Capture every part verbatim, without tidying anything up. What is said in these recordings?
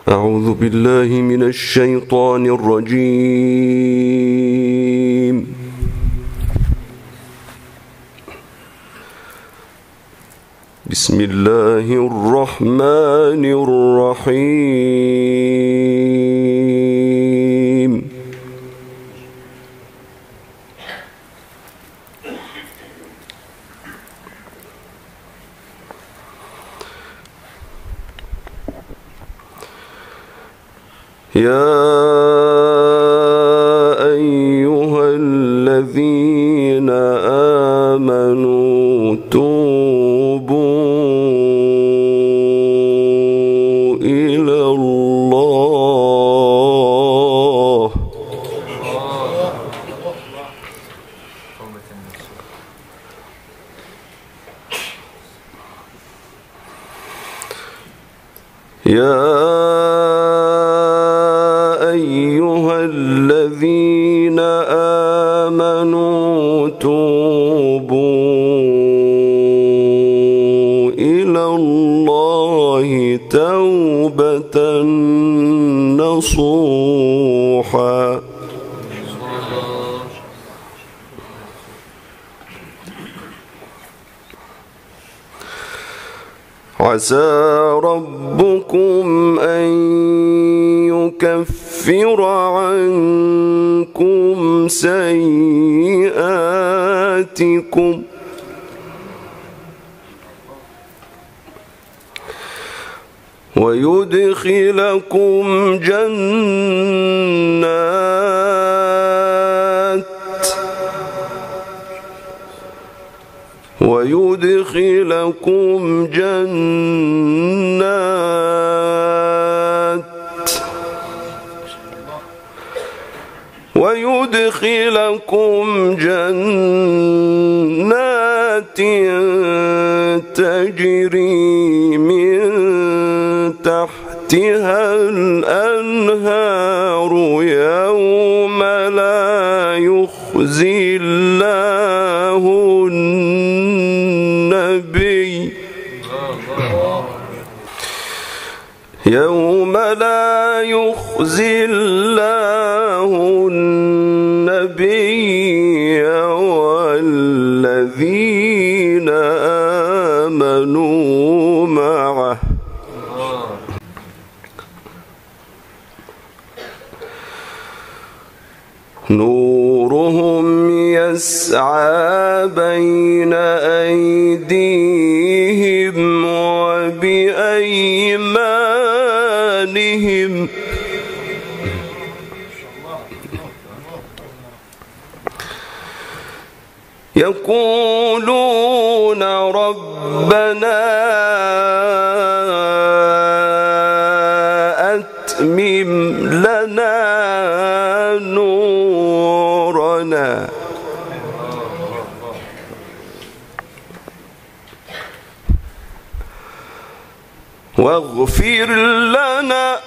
أعوذ بالله من الشيطان الرجيم. بسم الله الرحمن الرحيم. يا أيها الذين آمنوا توبوا إلى الله يا أيها الذين آمنوا توبوا إلى الله توبة نصوحا عسى ربكم أن يكفر عنكم سيئاتكم ويدخلكم جنات ويدخلكم جنات ويدخلكم جنات تجري من تحتها الأنهار يوم لا يخزي الله النبي يوم لا يخزي الله النبي والذين آمنوا معه نورهم يسعى بين أيديهم وبأيمانهم يقولون ربنا أتمم لنا نورنا واغفر لنا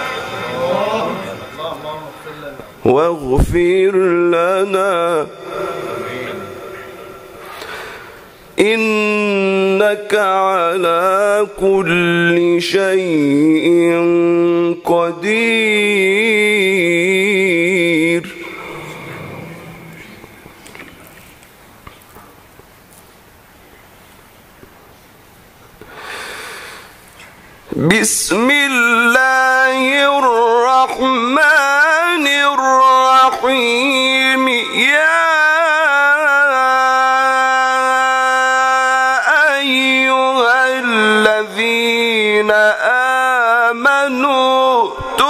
واغفر لنا إنك على كل شيء قدير. بسم الله الرحمن الرحيم. يا أيها الذين آمنوا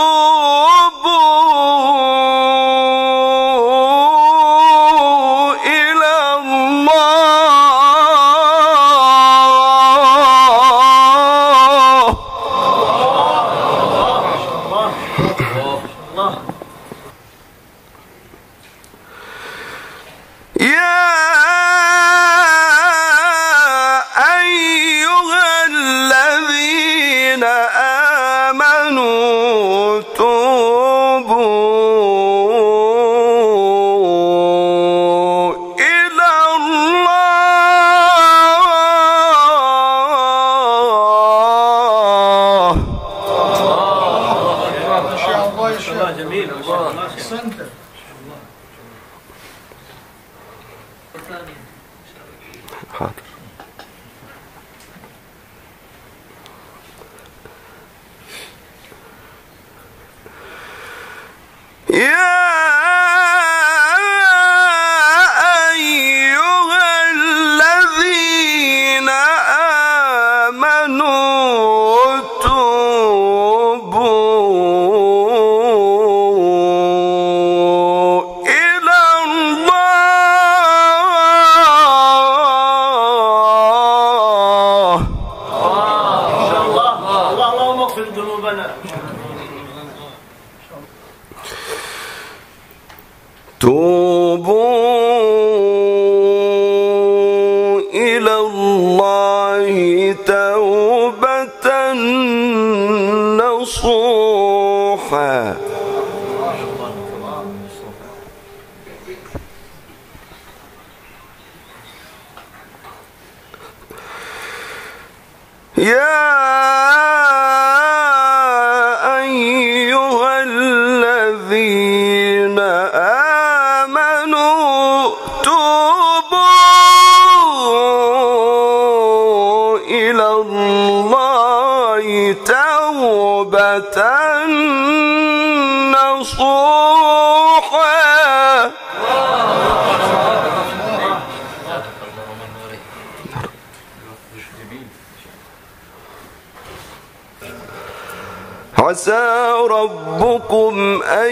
توبوا إلى الله يا أيها الذين آمنوا الله يا شيخ. جميل ما شاء الله. أحسنت. حاضر. يا أيها الذين آمنوا توبوا إلى الله. اللهم اغفر ذنوبنا. توبوا إلى الله توبة نصوحا. يا أيها الذين آمنوا توبوا إلى الله توبة نصوحا. عسى ربكم أن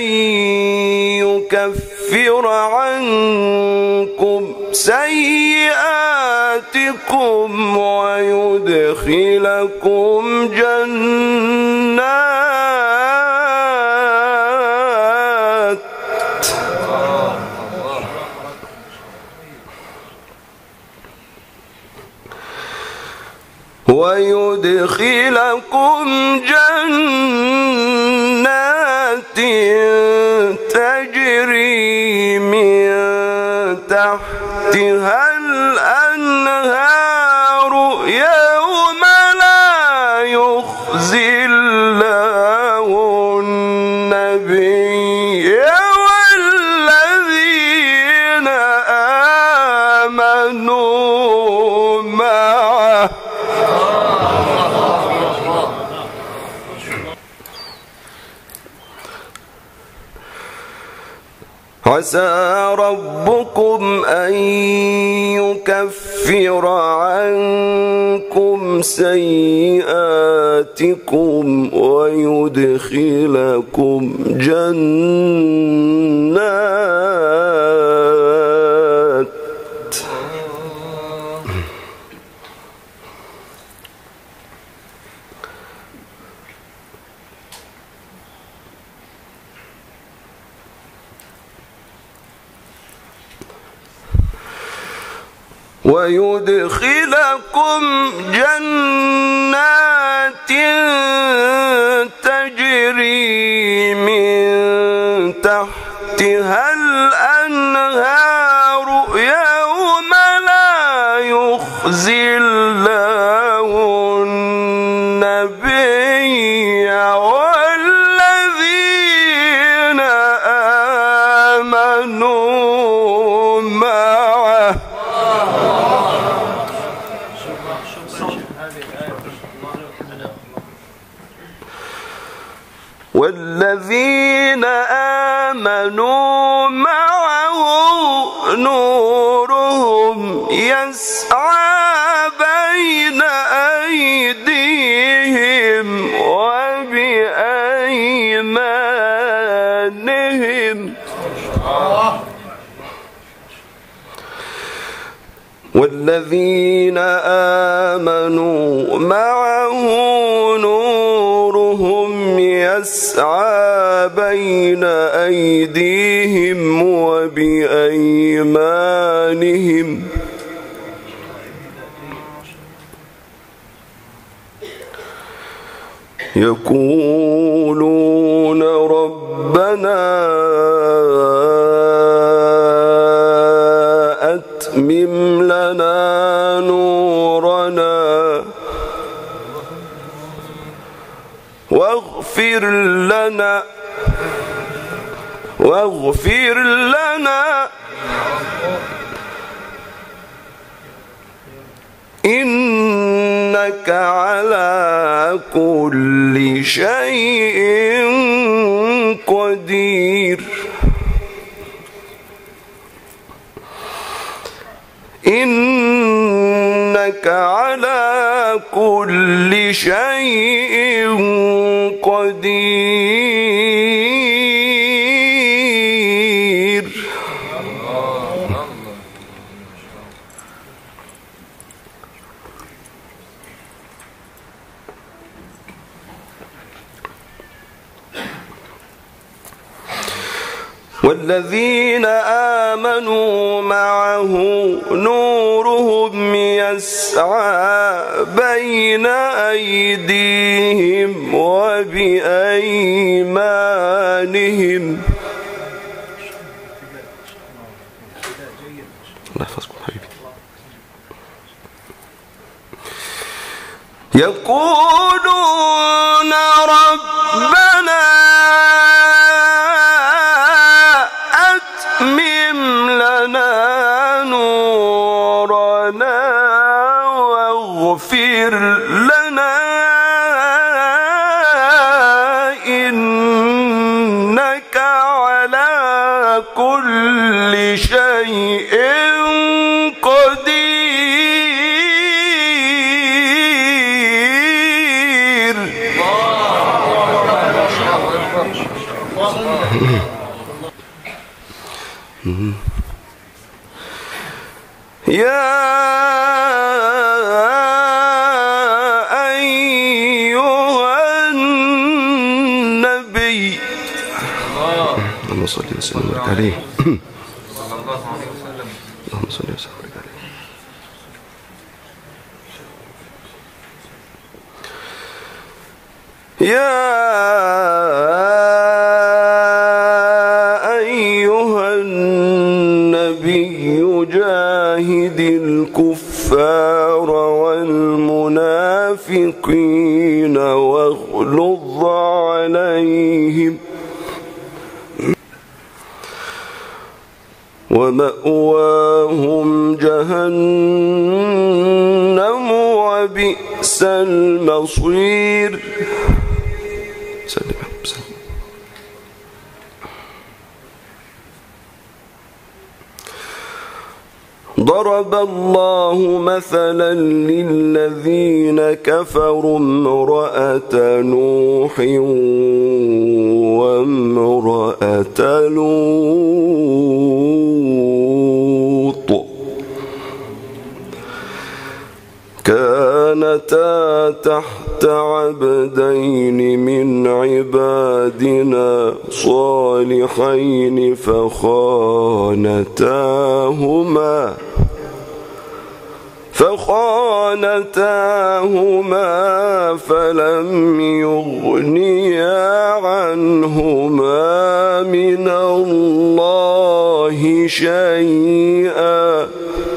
يكفر عنكم سيئاتكم ويدخلكم جنات ويدخلكم جنات تجري من تحتها الأنهار يوم لا يخزي الله النبي والذين آمنوا معه عسى ربكم أن يكفر عنكم سيئاتكم ويدخلكم جنات ويدخلكم جنات تجري من تحتها الأنهار يوم لا يخزي الله النبي والذين آمنوا معه والذين آمنوا معه نورهم يسعى بين أيديهم وبأيمانهم والذين آمنوا معه نورهم يسعى بين أيديهم وبأيمانهم يقولون ربنا أتمم لنا نورنا واغفر لنا واغفر لنا إنك على كل شيء قدير إنك على كل شيء قدير. والذين آمنوا معه نورهم يسعى بين أيديهم وبأيمانهم. الله يحفظكم حبيبي. يقولون ربنا أتمم لنا نورنا واغفر لنا إنك على كل شيء قدير. يا أيها النبي اللهم صل وسلم وبارك عليه اللهم صل وسلم وبارك عليه. يا جاهد الكفار والمنافقين واغلظ عليهم ومأواهم جهنم وبئس المصير. سلم سلم. ضرب الله مثلا للذين كفروا امرأة نوح وامرأة لوط كانتا تحت عبدين من عبادنا صالحين فخانتاهما فخانتاهما فلم يغنيا عنهما من الله شيئا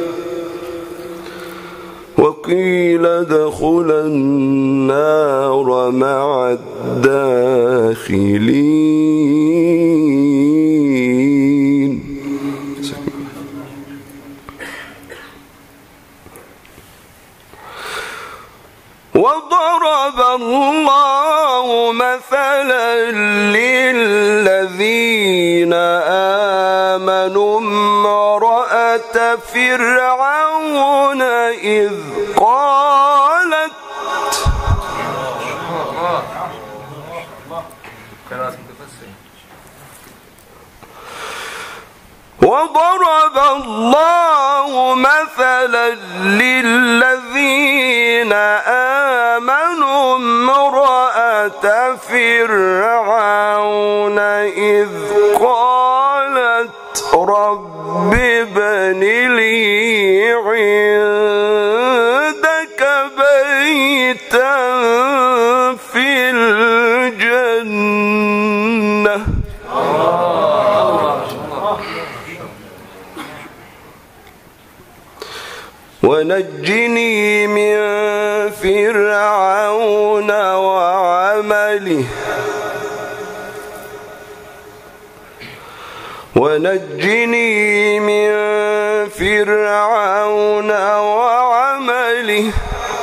وقيل ادخلا النار مع الداخلين. وضرب الله مثلا للذين آمنوا امرأة فرعون إذ قالت وضرب الله مثلا للذين آمنوا امرأة فرعون إذ قالت رب ابن لي عندك بيتا في الجنة ونجني من فرعون وعمله ونجني من فرعون وعمله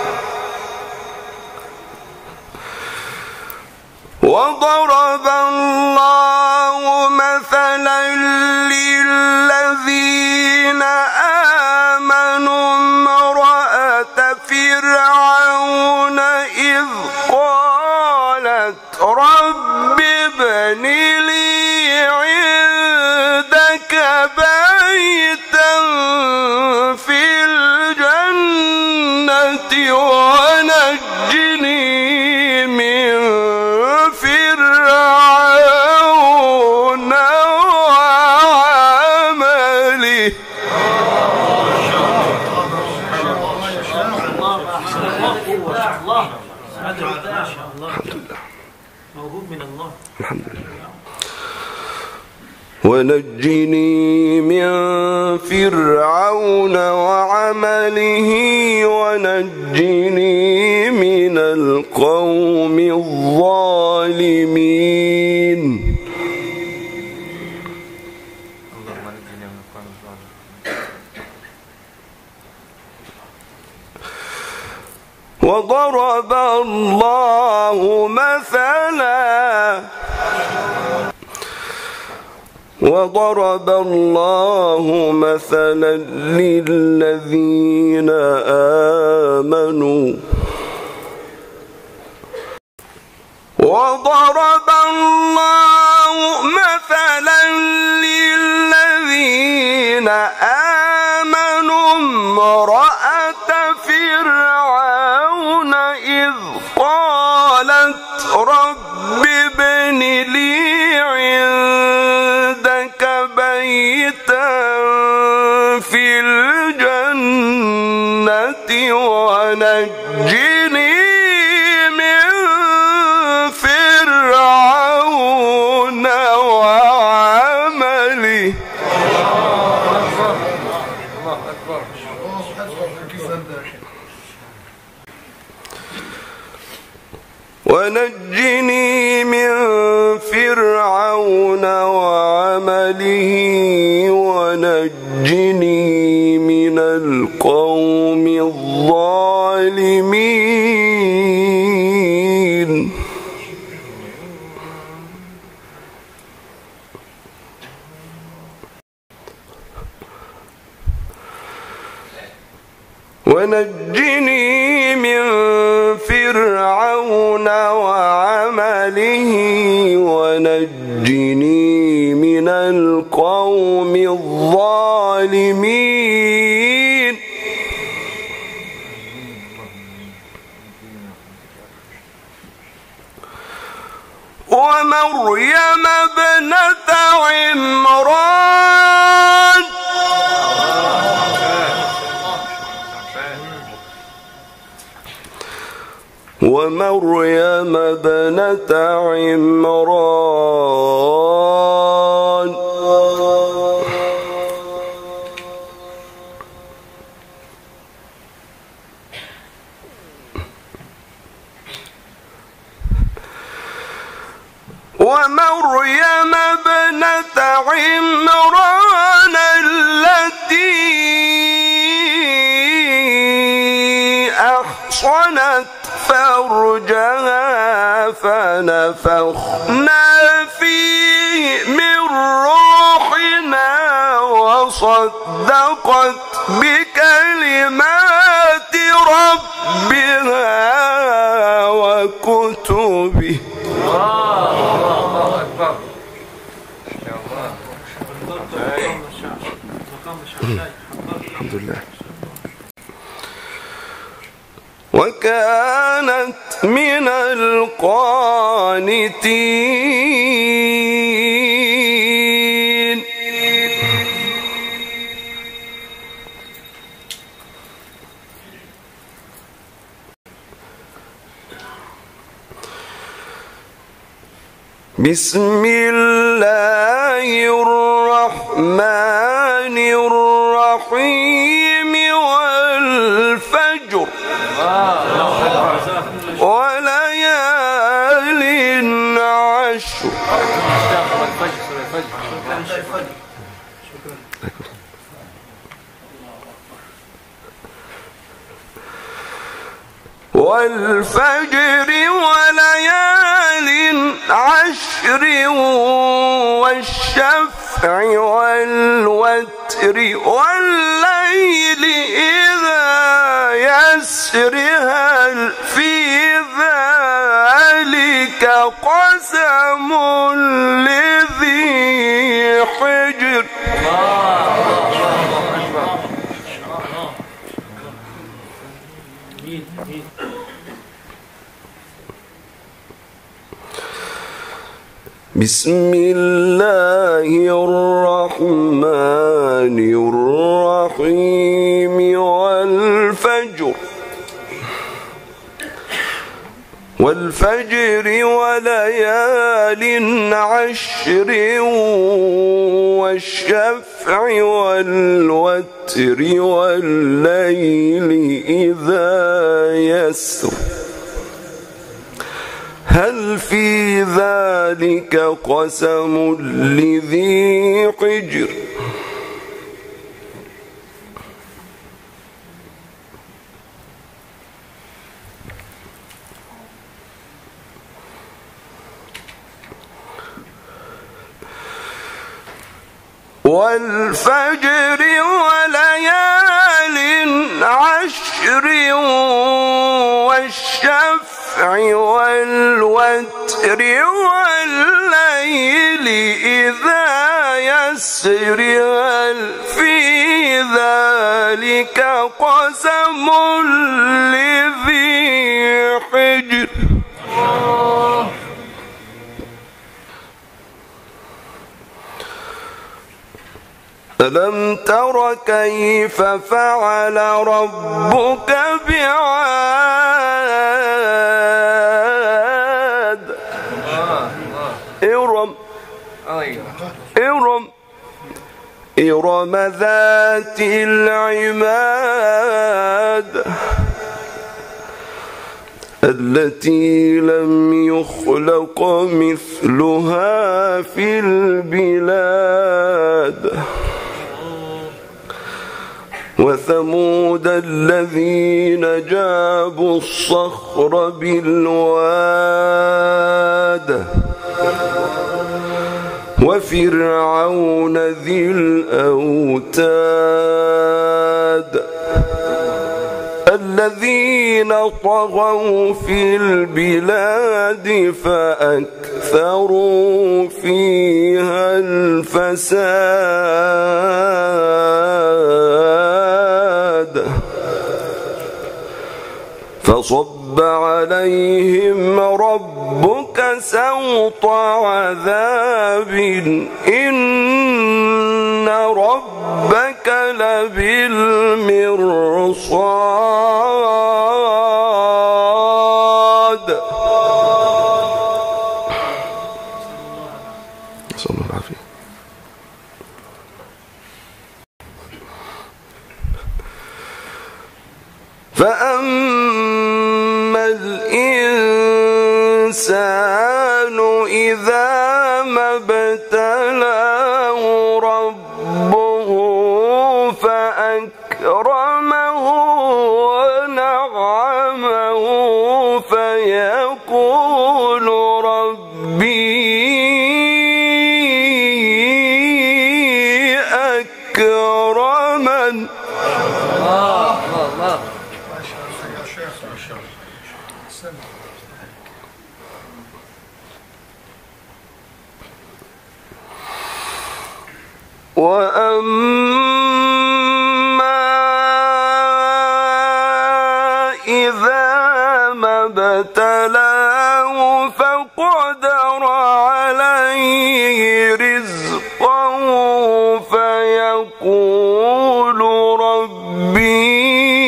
وضرب الله مثلا للذين آمنوا امرأة فرعون إذ قالت رب ابن لي عندك بيتا في الجنة ونجني من فرعون وعمله الحمد لله. ونجني من فرعون وعمله ونجني من القوم الظالمين. وضرب الله مثلا وضرب الله مثلا للذين آمنوا وضرب الله مثلا للذين آمنوا امرأة فرعون إذ قالت رب ابن لي عندك بيتا في الجنة ونجني من فرعون وعمله. ونجني من فرعون وعمله ونجني من القوم الظالمين. ونجني من فرعون وعمله ونجني من القوم الظالمين. ومريم ابنة عمران ومريم ابنة عمران ومريم ابنة عمران التي أحصنت فرجها فنفخنا فيه من روحنا وصدقت بكلمات ربها وكتبه. الحمد لله. وكانت من القانتين. بسم الله الرحمن الرحيم. والفجر وليال عشر. والفجر وليال عشر والشفع والوتر والليل إذا يسر هل في ذلك قسم لذي حجر. بسم الله الرحمن الرحيم. والفجر والفجر وليال عشر والشفع والوتر والليل إذا يسر هل في ذلك قسم لذي حجر. والفجر وليال عشر والشفع والوتر والليل إذا يسر هل في ذلك قسم لذي حجر. ألم تر كيف فعل ربك بعاد إرم إرم إرم ذات العماد التي لم يخلق مثلها في البلاد. وثمود الذين جابوا الصخر بالواد وفرعون ذي الأوتاد الذين طغوا في البلاد فأكثروا فيها الفساد فصب عليهم ربك سوط عذاب إن ربك لبالمرصاد. نسأل الله العافية. فأما الإنسان إذا ما ابتلاه ربه فأكرمه ونعمه فيقول ربي أكرمن. وأما إذا ما ابتلاه فقدر عليه رزقه فيقول ربي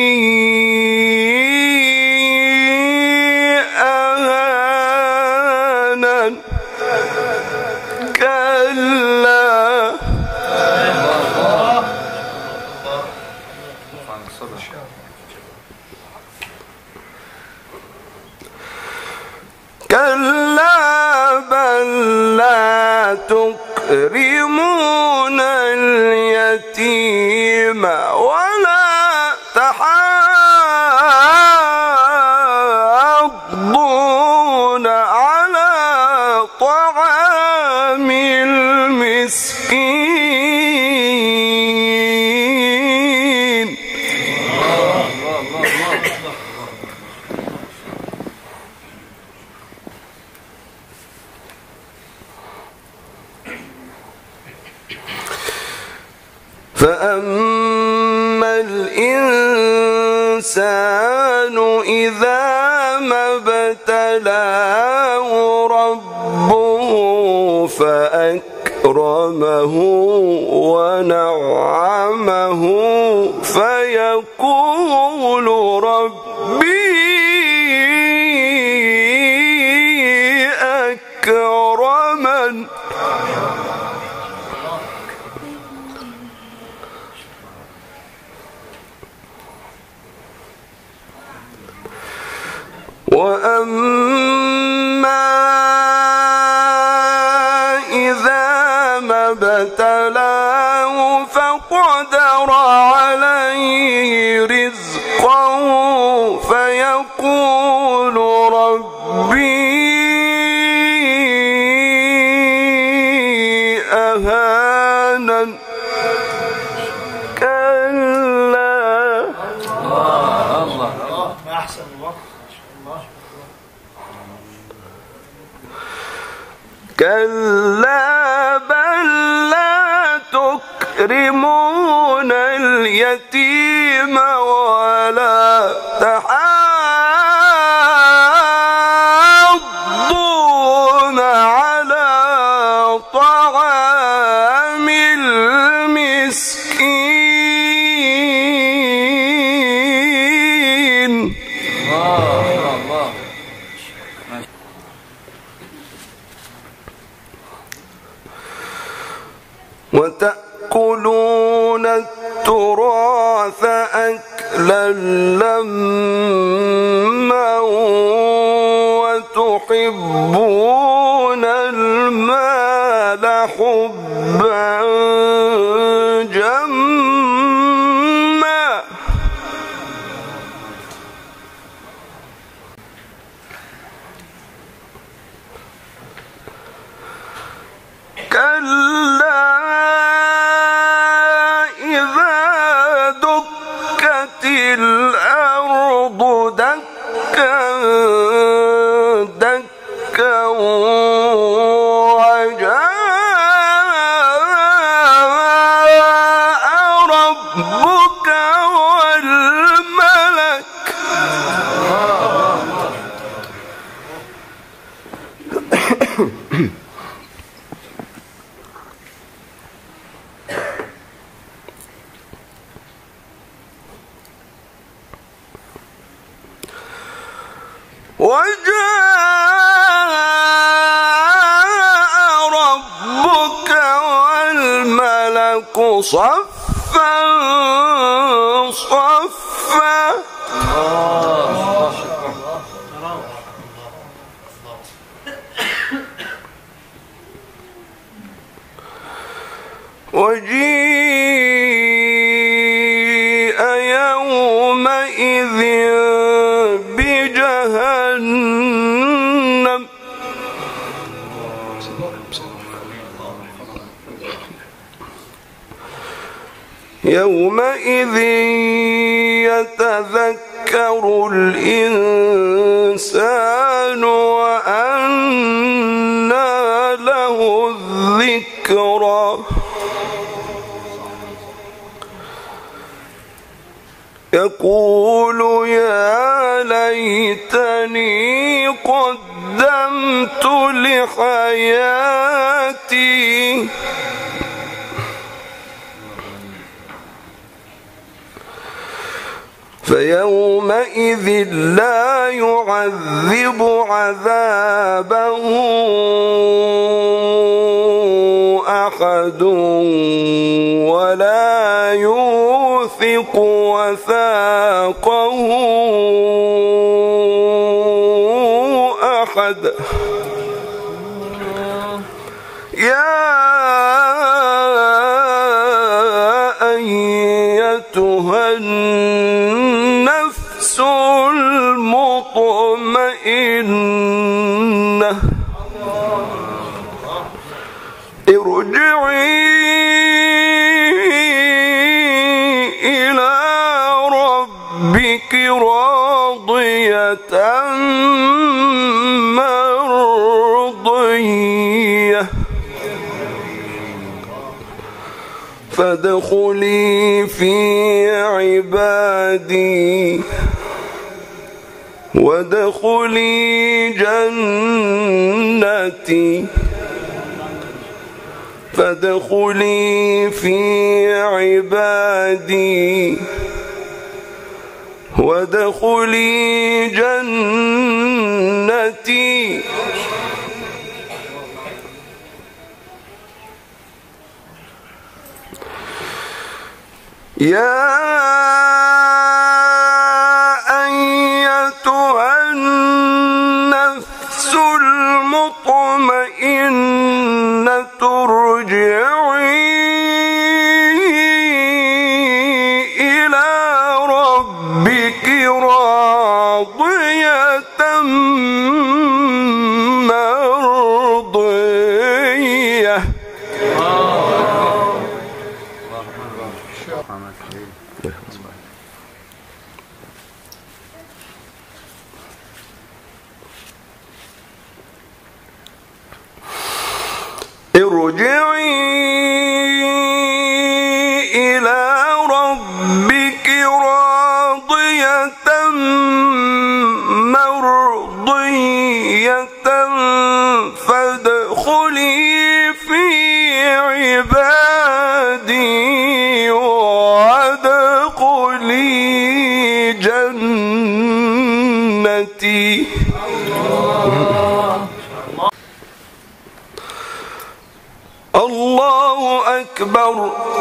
أهانن. كلا كلا بل لا تكرمون اليتيم اليتيم ولا تحاضون على طعام المسكين فأما الإنسان إذا ما ابتلاه ربه فأكرمه ونعمه فيقول ربي أكرمن وأما إذا ما ابتلاه فقدر عليه رزقه فيقول ربي أهانن كلا الله أحسن الله كلا بل لا تكرمون اليتيم ولا تحاضون على طعام المسكين وتأكلون التراث أكلا لما وتحبون المال حبا جما كلا إذا دكت الأرض دكا دكا وجاء ربك والملك وجاء ربك والملك صفا صفا وجيء يومئذ بجهنم يومئذ يتذكر الإنسان وأنى له الذكرى يقول يا ليتني قدمت لحياتي فيومئذ لا يعذب عذابه أحد ولا يوثق وثاقه أحد يا ارجعي إلى ربك راضية مرضية فادخلي في عبادي وادخلي جنتي فادخلي في عبادي وادخلي جنتي. يا أيتها النفس المطمئنة ارجعي إلى ربك راضية مرضية ارجعي إلى ربك راضية مرضية فادخلي في عبادي وادخلي جنتي. الله أكبر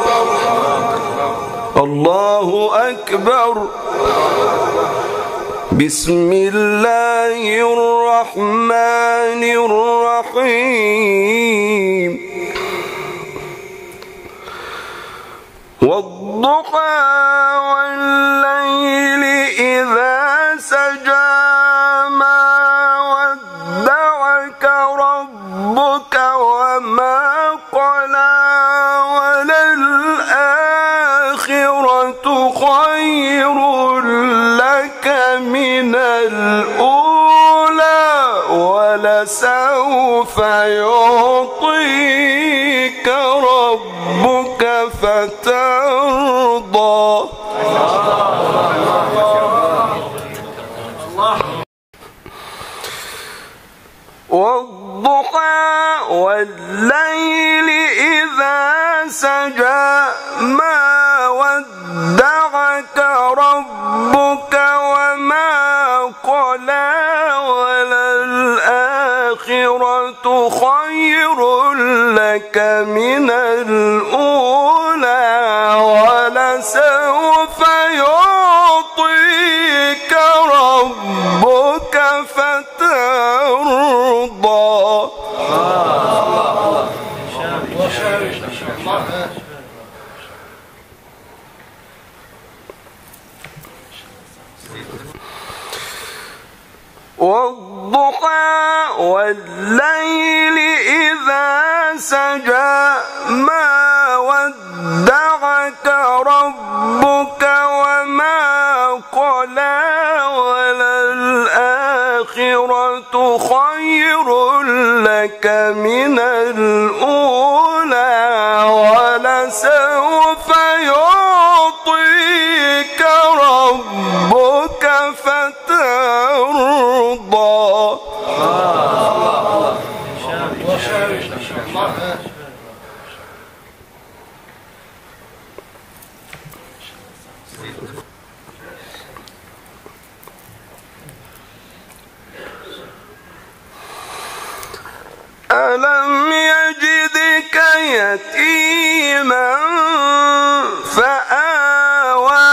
الله أكبر. بسم الله الرحمن الرحيم. والضحى والليل إذا سجى ما ودعك ربك وما قلى وللآخرة خير لك من الأولى ولسوف يعطيك ربك فترضى. والضحى والليل إذا سجى ما ودعك ربك وما قلى وللآخرة خير لك من الأولى ولسوف يعطيك ربك فترضى. والضحى والليل إذا سجى ما ودعك ربك وما قلى وللآخرة خير لك من الأولى ولسوف يعطيك ربك فترضى. ألم يجدك يتيما فآوى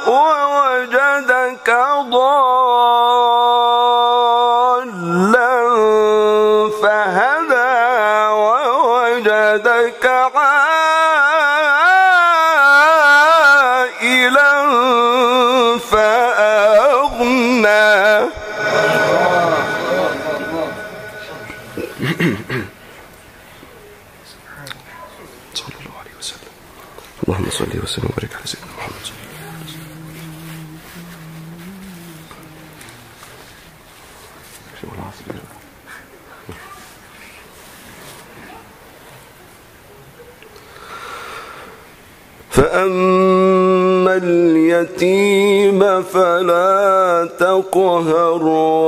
ووجدك ضالا فهدى ووجدك عائلا فأغنى. اللهم صل وسلم وبارك على سيدنا محمد. فأما اليتيم فلا تقهر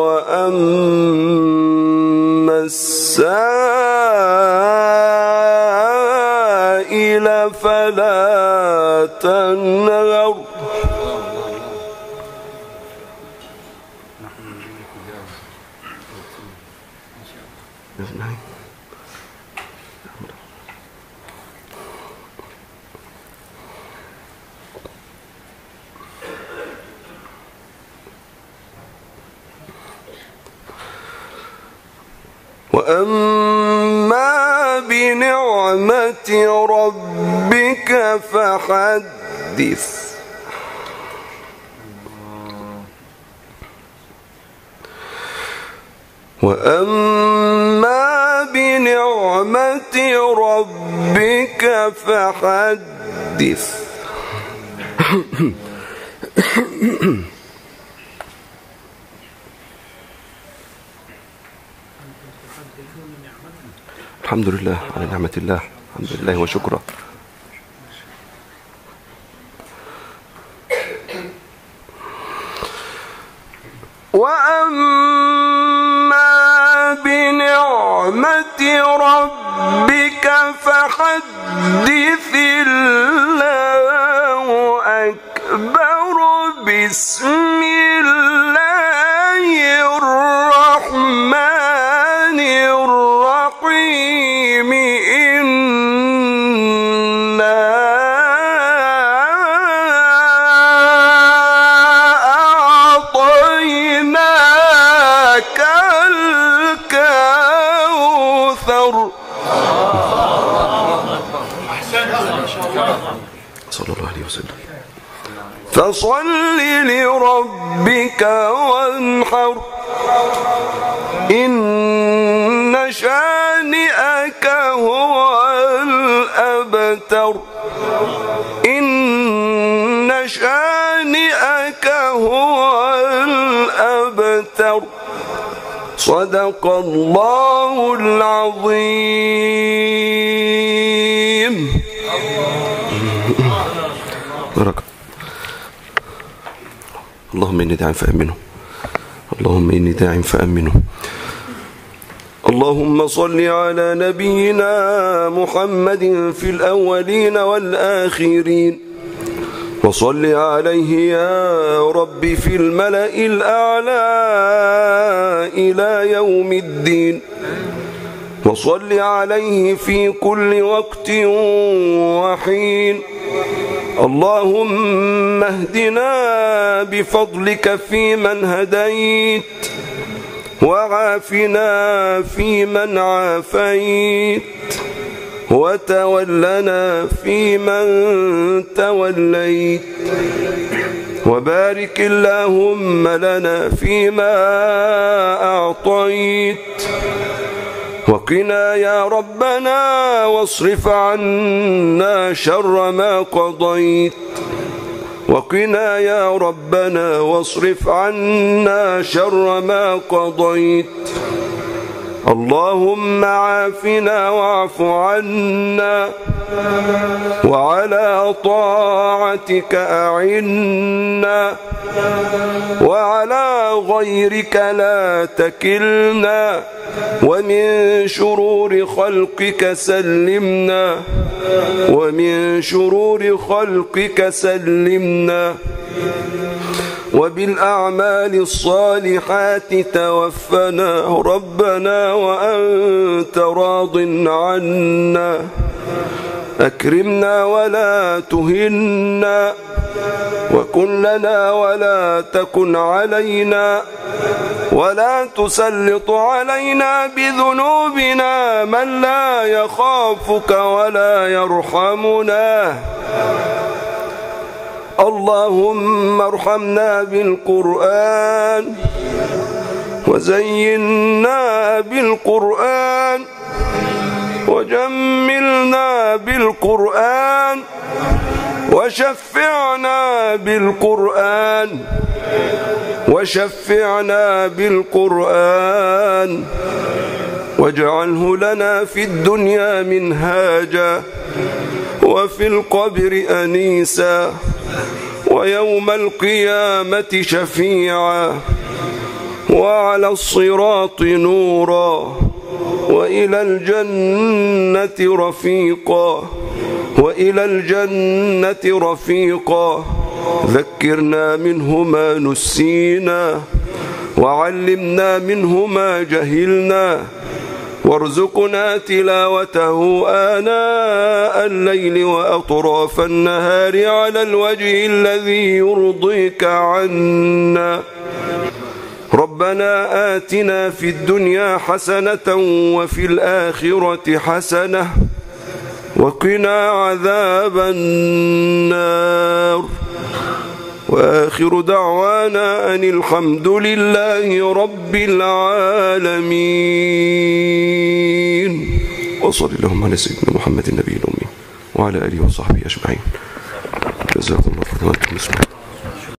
وأما السائل فلا تنهر. وأما بنعمة ربك فحدث. وأما بنعمة ربك فحدث. الحمد لله على نعمة الله، الحمد لله وشكرا. وأما بنعمة ربك فحدث الله أكبر. بسم الله الرحمن الرحيم. إنا أعطيناك الكوثر. صلى الله عليه وسلم. فصل لربك وانحر. إن شانئك هو الأبتر. إن شانئك هو الأبتر. صدق الله العظيم. بركة. اللهم إني داع فأمنه. اللهم إني داع فأمنه. اللهم صل على نبينا محمد في الأولين والآخرين، وصل عليه يا رب في الملأ الأعلى إلى يوم الدين، وصل عليه في كل وقت وحين. اللهم اهدنا بفضلك فيمن هديت، وعافنا فيمن عافيت، وتولنا فيمن توليت، وبارك اللهم لنا فيما أعطيت، وقنا يا ربنا واصرف عنا شر ما قضيت، وقنا يا ربنا واصرف عنا شر ما قضيت. اللهم عافنا واعف عنا، وعلى طاعتك أعنا، وعلى غيرك لا تكلنا، ومن شرور خلقك سلمنا، ومن شرور خلقك سلمنا، وبالأعمال الصالحات توفنا ربنا وأنت راض عنا. أكرمنا ولا تهنا، وكن لنا ولا تكن علينا، ولا تسلط علينا بذنوبنا من لا يخافك ولا يرحمنا. اللهم ارحمنا بالقرآن، وزينا بالقرآن، وجملنا بالقرآن، وشفعنا بالقرآن وشفعنا بالقرآن واجعله لنا في الدنيا منهاجا وفي القبر أنيسا ويوم القيامة شفيعا وعلى الصراط نورا وإلى الجنة رفيقا وإلى الجنة رفيقا. ذكرنا منه ما نسينا وعلمنا منه ما جهلنا وارزقنا تلاوته آناء الليل وأطراف النهار على الوجه الذي يرضيك عنا. ربنا آتنا في الدنيا حسنة وفي الآخرة حسنة وقنا عذاب النار. وآخر دعوانا أن الحمد لله رب العالمين. وصل اللهم على سيدنا محمد النبي الأمي وعلى آله وصحبه أجمعين. جزاكم الله خيرا.